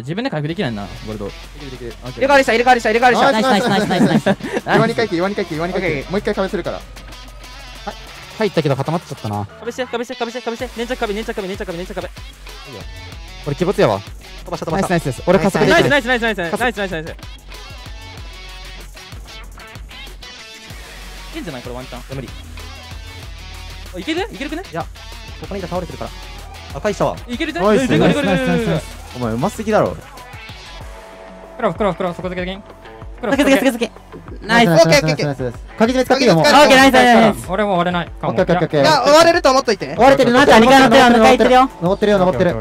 自分で回復できないな、ゴールド。 入れ替わりした、入れ替わりした、入れ替わりした。 ナイスナイスナイスナイスナイス。 岩に回帰、岩に回帰、岩に回帰。もう一回壁するから。 入ったけど固まっちゃったな。 壁して、壁して、壁して、壁して。粘着壁、粘着壁、粘着壁、粘着壁。 これ鬼没やわ。 飛ばした、飛ナばした。 イスナイスです。俺加速できない。 ナイスナイスナイスナイスナイスナイスナイスナイス。いけんじゃないこれワンチャン。 無理。 いけるいけるくね。 ここにいた倒れてるから。赤いしたわ。 いけるじゃん。 ナイスでかいでかいでかいナイスナイスナイス。 お前うますぎだろ。 袋、そこだけできん。 つけつけつけつけ。ナイス。 オッケーオッケーオッケー。 鍵爪使っていいよもう。オ鍵爪ッケーナイスナイス。 俺も割れない。 オッケーオッケーオッケー。 いや、終われると思っといて。 終われてるな。2回乗ってるよ。2回行ってるよ。 登ってるよ、登ってる。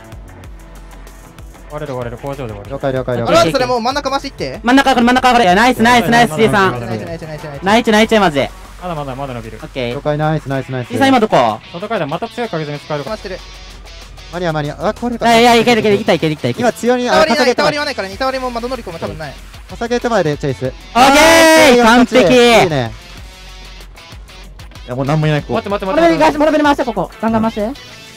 割れる、工場で割れる。 了解了解了あれは解。 それもう真ん中回し行って。 真ん中これナイスナイスナイス C さん。 ナイスナイスナイスナイス。 ナイスマジで。 まだ伸びる。 オッケー。 了解、ナイスナイスナイス。 C さん今どこ？ 外階段また強い影攻め使えるか回してる。 マニアマニア。あ、これか。 いやいけるいける。 今強に、 二たわりない、二たわ笠ゲートまで。 りはないから、二たわりも窓乗り込む多分ない。 笠ゲートまでチェイス。 オッケー完璧。 いいね。いや、もうなんもいない、ここ。 待って。 モノベル回してここ。ガンガン回して。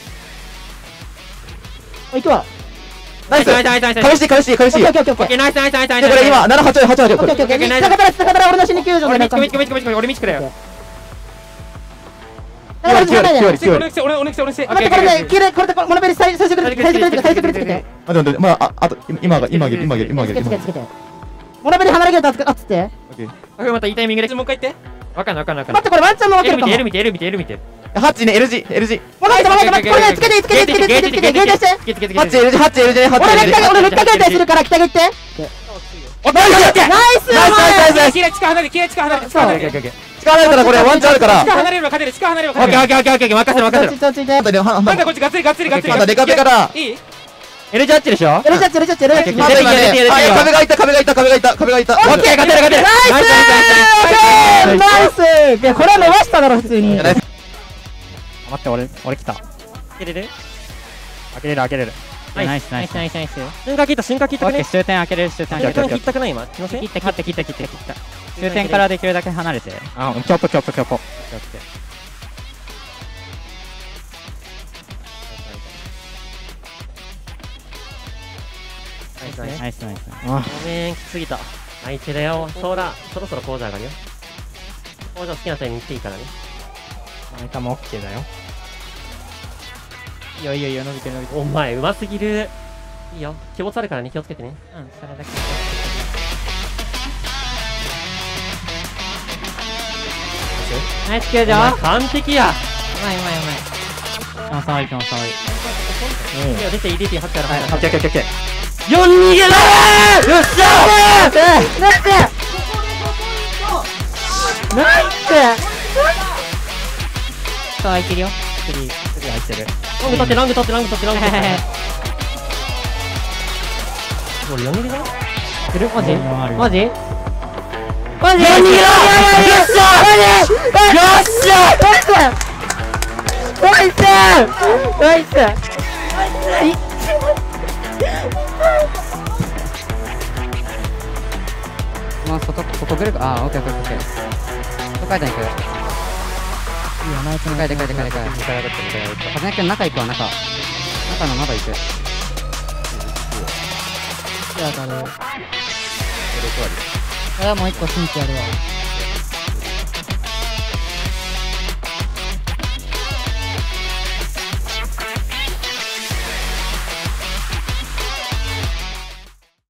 おいくわ。 ナイスナイスナイスナイス。 返して返して返して。 オッケーオッケーオッケー。 ナイスナイスナイスナイス。 これ今、788これ。 オッケーオッケー。高田俺の死に救助で。 俺道くれよ。 俺の力で。 俺来て。 待ってこれで切れこれでモノベル最速でつけて。 待って、まだ、あと、今あげる。 つけて。モノベル離れげたあっつって。 またいいタイミングでもう一回言って。わかんない。 待ってこれワンチャンも分けるかも。 L 見て。 8ね、LG。 これつけてゲートして。 つけ。 8 LG、8 LG、8 LG。 俺めっちゃゲートするから北行って。 ナイスナイス。 キレ近離れて。 力あるからこれワンチャンあるから。 近離れる勝てる。 オッケー、任せる。 落ち着いて。 まだまだこっちガッツリ。 まだデカペからいい L ジャッジでしょ。L ジャッジ。 まだ今ね、壁がいた。 オッケー勝てる。ナイス。いやこれは伸ばしただろ普通に。 待って、俺来た。 開けれる開けれる。 ナイス。瞬間切ったくね。 終点開けれる、終点瞬間切ったくない今。気のせい切った。終点からできるだけ離れて。キョポ。ナイス。 ごめん、きつすぎた。相手だよ。そうだ、そろそろ工場上がるよ。工場好きなタイミング来ていいからね。 相手も OK だよ。いいよ、伸びてる。 お前、うますぎる。いいよ。鬼没あるからね、気をつけてね。 それだけ。 ナイス救助。 完璧や。 うまい。気持ち悪い。 いや、出ていい、8からオッケー。 4逃げだー。よっしゃー。 ナイス。開いてるよ。 開いてる。 ラング取って。俺4逃げだよ。 マジ 4逃げだ。 よっしゃナイス。もう外来るか。オッケー。外階段行く。いいよナイス。でかい。風間君中行くわ。中の窓行く。いや当たる。これはもう一個新規やるわ。